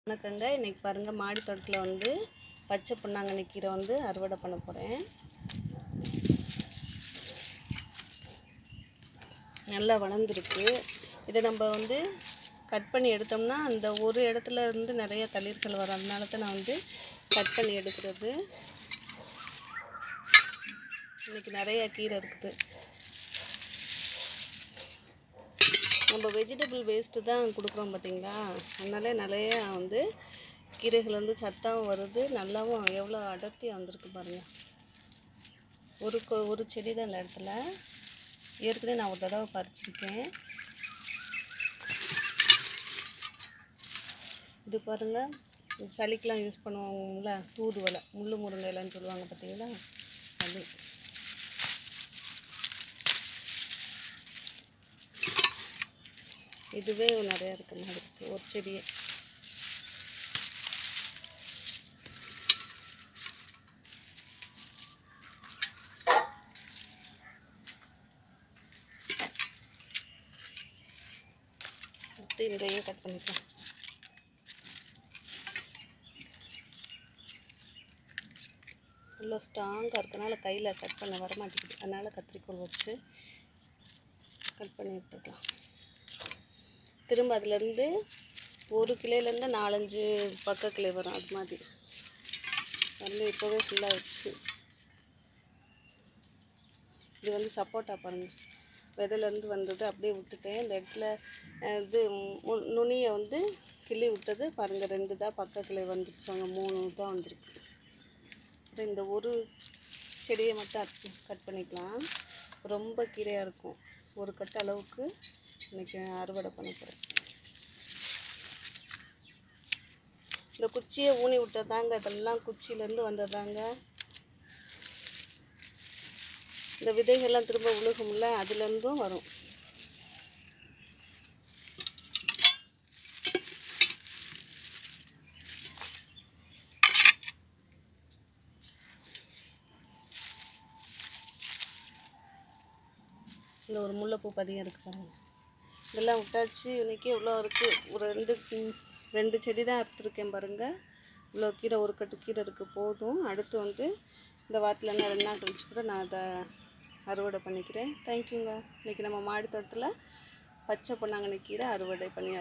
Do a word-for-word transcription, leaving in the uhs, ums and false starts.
வணக்கங்க. இன்றைக்கி பாருங்கள், மாடி தோட்டத்தில் வந்து பச்சை பொன்னாங்கண்ணி கீரை வந்து அறுவடை பண்ண போகிறேன். நல்லா வளர்ந்துருக்கு. இதை நம்ம வந்து கட் பண்ணி எடுத்தோம்னா அந்த ஒரு இடத்துல இருந்து நிறைய தளிர்கள் வரும். அதனால தான் நான் வந்து கட் பண்ணி எடுக்கிறது. இன்றைக்கி நிறைய கீரை இருக்குது. நம்ம வெஜிடபிள் வேஸ்ட்டு தான் கொடுக்குறோம் பார்த்திங்களா, அதனால நிறையா வந்து கீரைகள் வந்து சத்தாகவும் வருது, நல்லாவும் எவ்வளோ அடர்த்தியாக வந்திருக்கு பாருங்கள். ஒரு ஒரு செடி தான் இந்த இடத்துல. ஏற்கனவே நான் ஒரு தடவை பறிச்சிருக்கேன். இது பாருங்கள், சளிக்கெலாம் யூஸ் பண்ணுவாங்கள்ல, தூதுவளை, முள்ளு முருங்கை இலைன்னு சொல்லுவாங்க பார்த்தீங்களா, அது. இதுவே நிறையா இருக்க மாதிரி இருக்குது ஒரு செடியே. அடுத்து இதையும் கட் பண்ணிக்கலாம். நல்லா ஸ்ட்ராங்காக இருக்கனால கையில் கட் பண்ண வரமாட்டேங்குது, அதனால் கத்திரிக்கோல் வச்சு கட் பண்ணி எடுத்துக்கலாம். திரும்ப அதுலேருந்து ஒரு கிளையிலேருந்து நாலஞ்சு பக்க கிளை வரும், அது மாதிரி வந்து இப்போவே ஃபுல்லாக வச்சு. இது வந்து சப்போட்டா பாருங்கள், விதையிலேருந்து வந்தது அப்படியே விட்டுட்டேன். இந்த இடத்துல இது நுனியை வந்து கிள்ளி விட்டது பாருங்கள், ரெண்டு தான் பக்க கிளை வந்துருச்சு, அவங்க மூணு தான் வந்திருக்கு. அப்புறம் இந்த ஒரு செடியை மட்டும் கட் பண்ணிக்கலாம். ரொம்ப கீரையாக இருக்கும். ஒரு கட்டு அளவுக்கு இன்றைக்கி அறுவடை பண்ண போகிறேன். இந்த குச்சியை ஊனி விட்டதாங்க, இதெல்லாம் குச்சியிலேருந்து வந்ததாங்க. இந்த விதைகள்லாம் திரும்ப உழுகும்ல, அதுலேருந்தும் வரும். இந்த ஒரு முல்லைப்பூ பதியம் இருக்குது பாருங்கள். இதெல்லாம் விட்டாச்சு. இன்றைக்கி இவ்வளோ இருக்குது. ஒரு ரெண்டு ரெண்டு செடி தான் அறுத்துருக்கேன் பாருங்கள். இவ்வளோ கீரை, ஒரு கட்டு கீரை இருக்குது, போதும். அடுத்து வந்து இந்த வாரத்தில் என்ன ரெண்டு நாள் கழிச்சு கூட நான் அதை அறுவடை பண்ணிக்கிறேன். தேங்க்யூங்க. இன்றைக்கி நம்ம மாடி தோட்டத்தில் பச்சை பொன்னாங்கண்ணி கீரை அறுவடை பண்ணி